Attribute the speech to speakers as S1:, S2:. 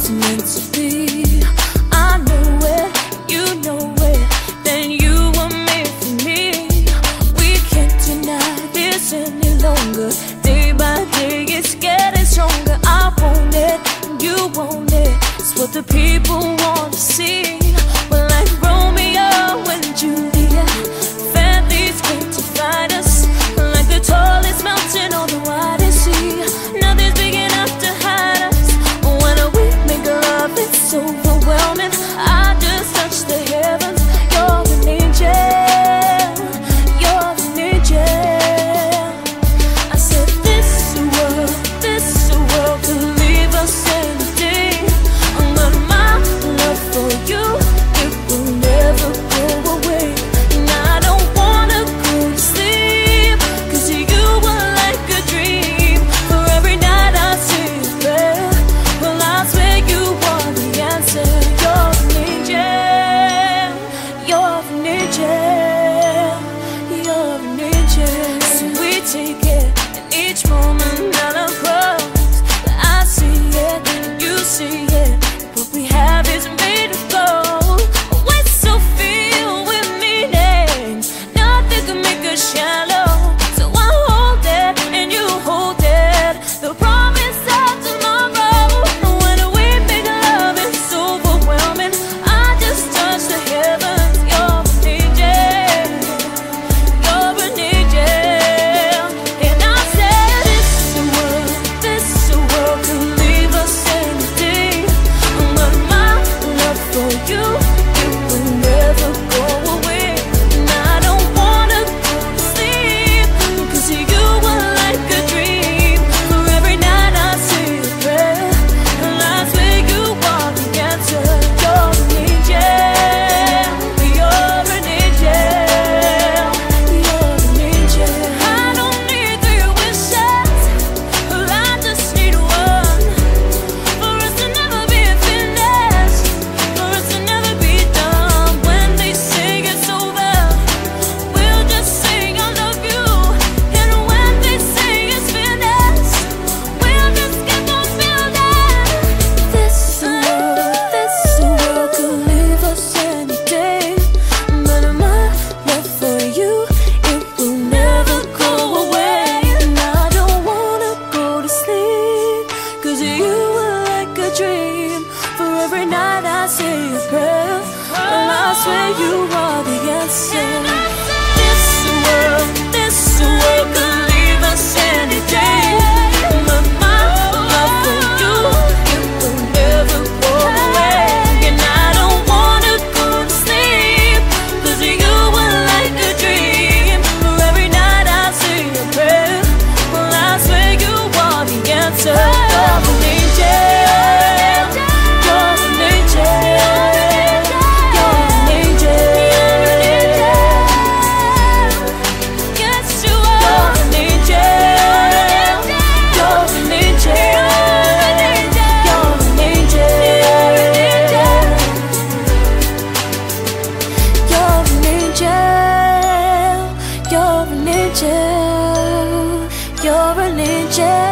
S1: was meant to be. I know it, you know it, then you were made for me. We can't deny this any longer. Day by day it's getting stronger. I want it, you want it, it's what the people want to see. We're like Romeo and Juliet, families came to find us. Like the tallest mountain on the widest sea, nothing's big enough to hide us. When we make love, it's overwhelming. I just touch the heavens. You're an angel, you're an angel. I said this world could leave us any day, but my love for you, it will never go away. And I don't wanna go to sleep, 'cause you were like a dream. For every night I say a prayer, well I swear you are the answer. You're an angel, you're an angel, you're an angel. So we take it in each moment that I'm close. I see it and you see it, what we have is made of gold. We're so filled with meaning, nothing can make us shallow. So I hold it and you hold it, the promise of tomorrow. When we make love, it's overwhelming. I just touch the heavens. You're an angel, you're an angel. And I said this world could leave us any day, but my love for you, it will never go away. And I don't wanna go to sleep, 'cause you were like a dream. For every night I say a prayer, and I swear you are the answer. You're an angel, you're an angel, you're an angel. I don't need 3 wishes, I just need one. For us to never be finished, for us to never be done. When they say it's over, we'll just say I love you. And when they say it's finished, we'll just keep on building. This world could leave us any day, but my love for you, it will never go away. And I don't wanna go to sleep, 'cause you were like a dream. For every night I say a prayer, and I swear you are the answer. This world could leave us any day, but my love for you, it will never go away. And I don't wanna go to sleep, 'cause you were like a dream. For every night I say a prayer, well I swear you are the answer. You're an angel, you're an angel, you're an angel. Yes you are. You're an angel, you're an angel, you're an angel, you're an angel, you're an angel, you're an angel.